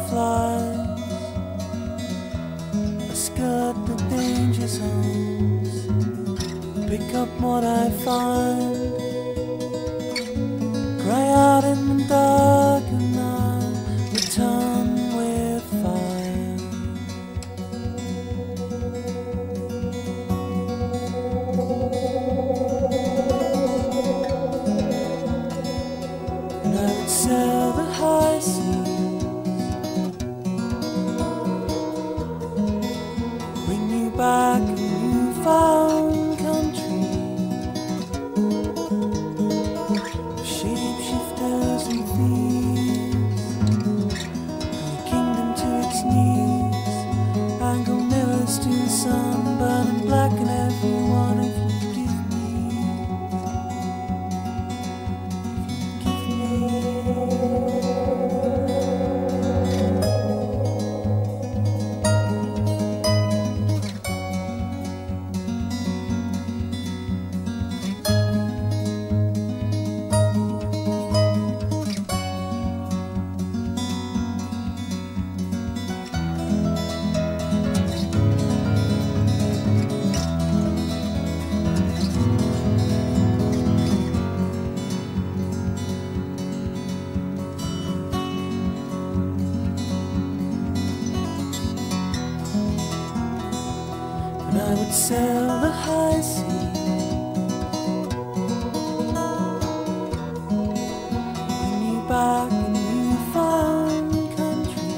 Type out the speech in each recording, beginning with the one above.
flies, I skirt the danger zones, pick up what I find, cry out in the dark, and I return with fire. And I would sail the high seas, bring you back a newfound country of shapeshifters and thieves, and a kingdom to its knees, angle mirrors to the sun, burning black in every one of you. And I would sail the high seas, bring you back a newfound country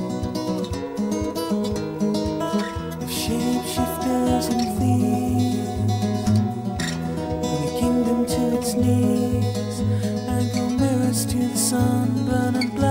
of shapeshifters and thieves, bring a kingdom to its knees, angle mirrors to the sun, burning black.